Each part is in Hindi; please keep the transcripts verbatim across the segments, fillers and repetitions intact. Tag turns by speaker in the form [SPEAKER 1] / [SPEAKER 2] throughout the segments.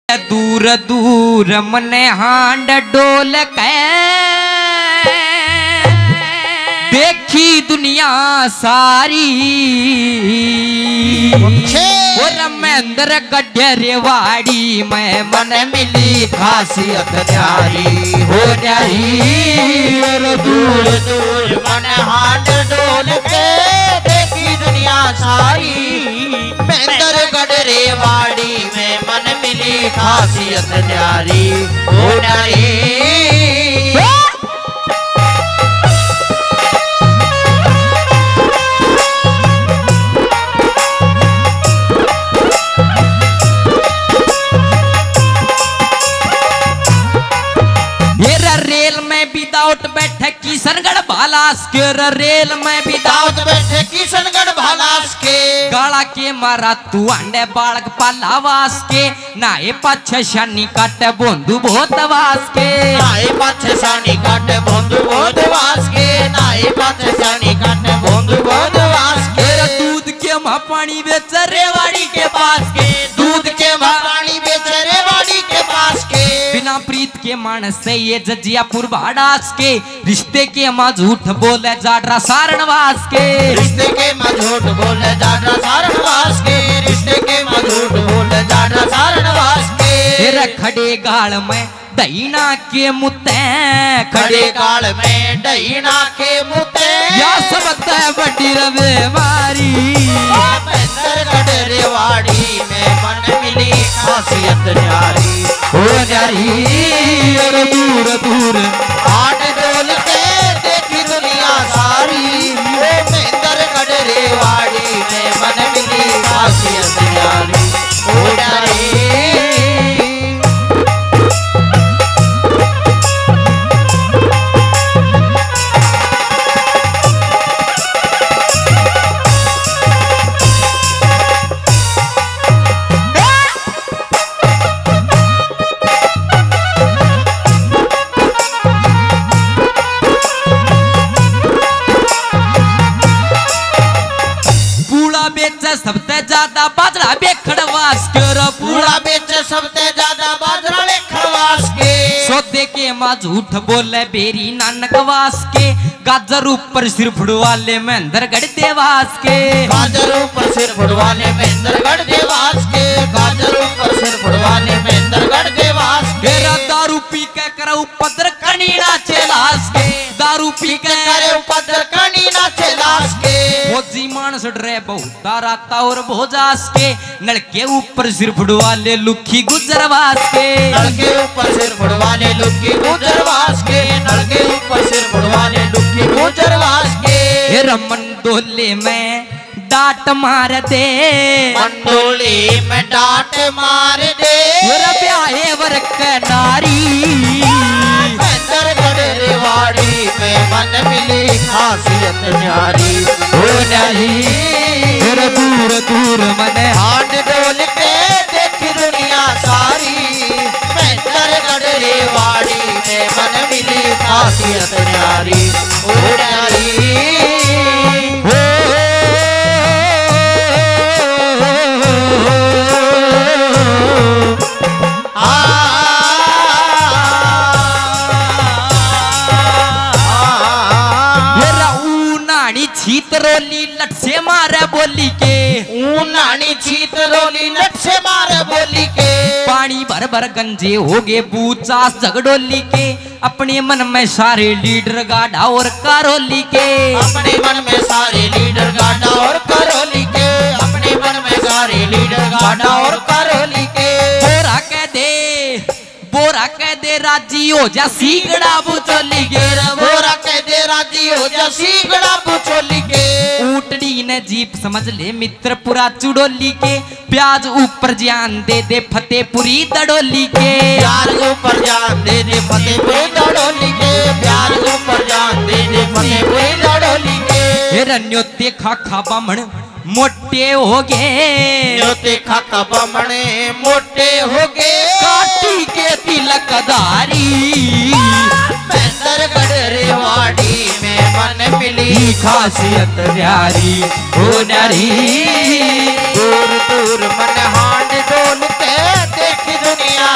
[SPEAKER 1] दूर दूर मने हांड डोल के देखी दुनिया सारी और रमेंद्र गढ़रेवाड़ी में मन मिली खासियत न्यारी हो न्यारी।
[SPEAKER 2] दूर दूर मन हांड डोल के देखी दुनिया सारी रमेंद्र गढ़रेवाड़ी में मन मिली खासियत न्यारी हो न्यारी।
[SPEAKER 1] विदाउट बैठे किशनगढ़ भालास के रेल में
[SPEAKER 2] विदाउट बैठे किशनगढ़ भालास के
[SPEAKER 1] गाड़ा के मारा तू अंडे बालक पालावास के नाए पाछे शानी काटे बोंदू बहुत वास के
[SPEAKER 2] नाए पाछे शानी काटे बोंदू बहुत वास के नाए पाछे शानी काटे बोंदू बहुत वास के।
[SPEAKER 1] दूध के मां पानी बेच रेवाड़ी के पास के
[SPEAKER 2] दूध के मां पानी बेच रेवाड़ी के पास के
[SPEAKER 1] बिना प्रीत के मानस से ये जजियापुर भाड़ास के रिश्ते के माँ झूठ बोले जाडरा सारणवास के
[SPEAKER 2] रिश्ते के माँ झूठ बोले जाडरा सारणवास के रिश्ते के माँ झूठ बोले जाडरा सारणवास के।
[SPEAKER 1] तेरे खड़े गाल में दहीना के मुते
[SPEAKER 2] खड़े गाल में दहीना के मुते
[SPEAKER 1] या सब बड़ी रवे मारी
[SPEAKER 2] रमेंद्र गढ़रेवाड़ी में मन मिली खासियत न्यारी
[SPEAKER 1] हो न्यारी। और दूर दूर
[SPEAKER 2] हाथ डोल के देखी दुनिया सारी रमेंद्र गढ़रेवाड़ी में मन मिली खासियत न्यारी हो न्यारी।
[SPEAKER 1] सबसे ज्यादा बाजरा बेखड़वास के
[SPEAKER 2] पूरा बेच सबसे ज्यादा बाजरा बेखड़वास के
[SPEAKER 1] सौदे के माँ झूठ बोले बेरी नानकवास के गाजर ऊपर सिर फुड़वाले महेंद्रगढ़ देवास के
[SPEAKER 2] गाजर ऊपर सिर फुड़वाले महेंद्रगढ़ देवास के गाजर ऊपर सिर फुड़वाले महेंद्रगढ़ देवास के।
[SPEAKER 1] दारू पी के करे उपद्र कनी नाचे लाश के दारू पी के
[SPEAKER 2] करे उपद्र कनी नाचे लाश के
[SPEAKER 1] फौजी मानस डरे बहुत राता और भोजास के नलके ऊपर सिर फुड़वाले लुखी गुजरवास के
[SPEAKER 2] नलके ऊपर सिर फुड़वाले लुखी गुजरवास के नलके ऊपर सिर फुड़वाले लुखी गुजरवास के।
[SPEAKER 1] रमन दोले में डांट मार दे
[SPEAKER 2] मंडोले में डांट मार दे
[SPEAKER 1] ब्याहे वर्क नारी
[SPEAKER 2] रमेंद्र गढ़रेवाड़ी में मन मिली खासियत न्यारी हो न्यारी।
[SPEAKER 1] दूर दूर मन
[SPEAKER 2] हाथ डोल के देखी दुनिया सारी रमेंद्र गढ़रेवाड़ी में मन मिली खासियत न्यारी हो न्यारी।
[SPEAKER 1] छीतरोली लट से मारे बोली के
[SPEAKER 2] ऊनानी छीतरोली लट से मारे बोली के
[SPEAKER 1] पानी भर भर गंजे हो गए बूचास झगड़ोली के अपने मन में सारे लीडर गाढ़ा और कारोली के
[SPEAKER 2] अपने मन में सारे लीडर गाढ़ा और कारोली के अपने मन में सारे लीडर गाढ़ा और कारोली के।
[SPEAKER 1] बोरा कह दे बोरा कह दे राजी हो जा सीगड़ा बुचोली के
[SPEAKER 2] बोरा कह दे राजी हो जा सीगड़ा बुचोली के
[SPEAKER 1] ऊटड़ी ने जीप समझ ले मित्रपुरा चुड़ोली के प्याज ऊपर जान दे दे फतेहपुरी दड़ोली के
[SPEAKER 2] प्याज ऊपर जान दे दे फतेहपुरी दड़ोली के प्याज ऊपर जान दे दे फतेहपुरी दड़ोली के।
[SPEAKER 1] रन्योते खाखा बामण मोटे हो गए
[SPEAKER 2] न्योते खाखा बामणे मोटे हो गए
[SPEAKER 1] काटी के तिलकदारी
[SPEAKER 2] रमेंद्र गढ़रेवाड़ी में मन मिली
[SPEAKER 1] खासियत न्यारी हो न्यारी।
[SPEAKER 2] दूर दूर मन हांड डोल के देखी दुनिया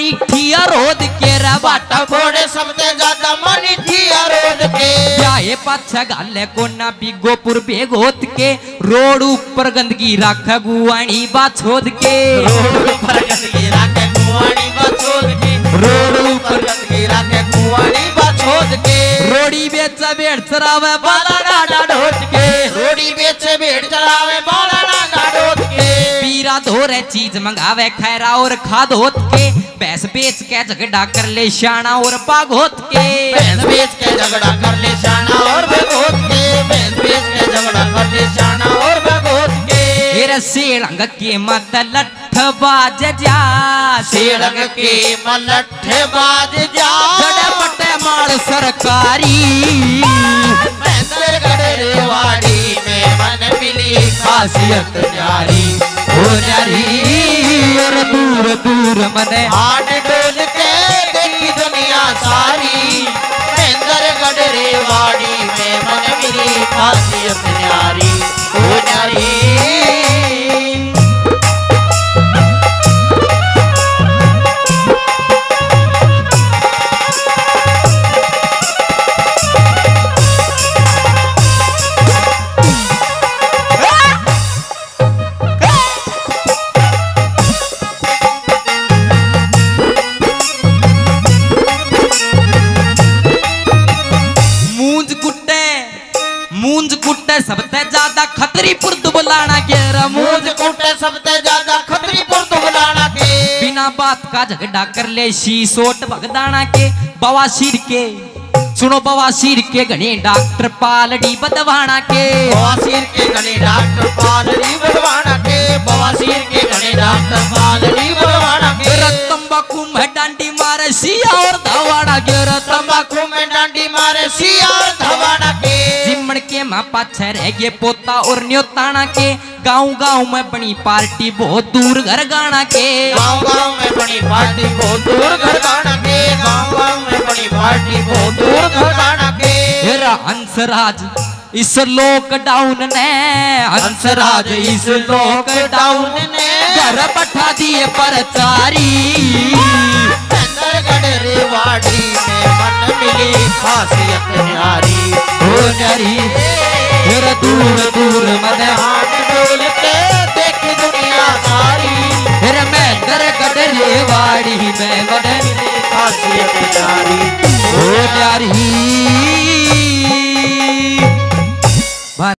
[SPEAKER 1] मानी ठिया रोद के रे
[SPEAKER 2] बाटा फोड़े सबसे ज्यादा मानी ठिया रोद के
[SPEAKER 1] ब्याहे पाछा गाले को ना बिगोपुर बेगोत के रोड ऊपर गंदगी राख गुआनी बाछोद के
[SPEAKER 2] रोड ऊपर गंदगी राखे कुआनी बाछोद के रोड ऊपर गंदगी राखे कुआनी बाछोद के
[SPEAKER 1] रोड़ी बेचा भेड़ चरावे
[SPEAKER 2] बाला डाडा ढोट के रोड़ी बेचे भेड़ चरावे बाला डाडा ढोट के
[SPEAKER 1] पीरा धोरे चीज मंगावे खैरा और खाद होत के भैंस बेच के झगड़ा कर ले शाना और बाग होत के
[SPEAKER 2] भैंस बेच के झगड़ा कर ले शाना और बाग होत के भैंस बेच के झगड़ा कर ले शाना और बाग होत के
[SPEAKER 1] हेर सेड़ंग के मत लठ बाज जा
[SPEAKER 2] सेड़ंग के मलठ बाज जा
[SPEAKER 1] गड़े पटे माल सरकारी
[SPEAKER 2] रेवाड़ी में मन मिली खासियत न्यारी
[SPEAKER 1] हो न्यारी और दूर दूर मने
[SPEAKER 2] हाथ डोल के देखी दुनिया सारी महेंद्रगढ़ रेवाड़ी में मन मिली खासियत न्यारी हो न्यारी
[SPEAKER 1] सबसे ज्यादा खतरीपुर दुबलाना के
[SPEAKER 2] मूंज कुटे सबसे ज्यादा खतरीपुर दुबलाना के
[SPEAKER 1] बिना बात का झगड़ा कर ले शीसोट भगदाना के बवासीर के सुनो बवासीर के घने डॉक्टर पालड़ी बदवाना के
[SPEAKER 2] बवासीर के घने डॉक्टर पालड़ी बदवाना के बवासीर के घने डॉक्टर पालड़ी बदवाना के
[SPEAKER 1] तंबाकू में डांडी मारे सिया और धवाना के
[SPEAKER 2] तंबाकू में डांडी मारे सिया और धवाना के
[SPEAKER 1] जिमण के माँ पाछे रह गए पोता और न्योताना के गाँव गाँव में बनी पार्टी बहुत दूर घर गाना के
[SPEAKER 2] गाँव गाँव में बनी पार्टी बहुत दूर घर गाना के गाँव गाँव में बनी पार्टी बहुत दूर घर गाना के
[SPEAKER 1] हेरा हंसराज इस लॉकडाउन ने हंसराज इस लॉकडाउन ने घर बैठा दिए प्रचारी
[SPEAKER 2] महेंद्रगढ़ रेवाड़ी में मन मिली खासियत न्यारी
[SPEAKER 1] हो न्यारी फिर दूर दूर मन
[SPEAKER 2] हाथ डोल के देखी दुनिया सारी
[SPEAKER 1] फिर महेंद्रगढ़ रेवाड़ी में मन मिली
[SPEAKER 2] खासियत न्यारी
[SPEAKER 1] हो न्यारी